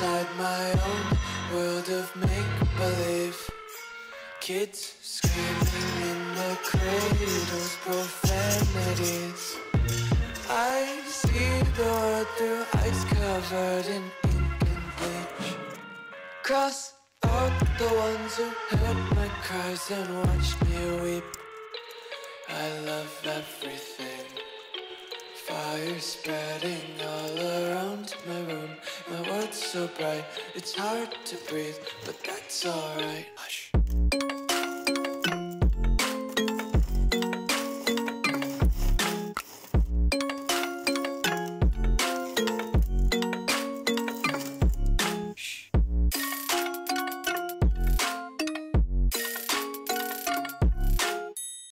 inside my own world of make-believe. Kids screaming in their cradles, profanities. I see the world through ice covered in ink and bleach. Cross out the ones who heard my cries and watched me weep. I love everything. Fire spreading all around my room. My world's so bright, it's hard to breathe, but that's alright. Hush.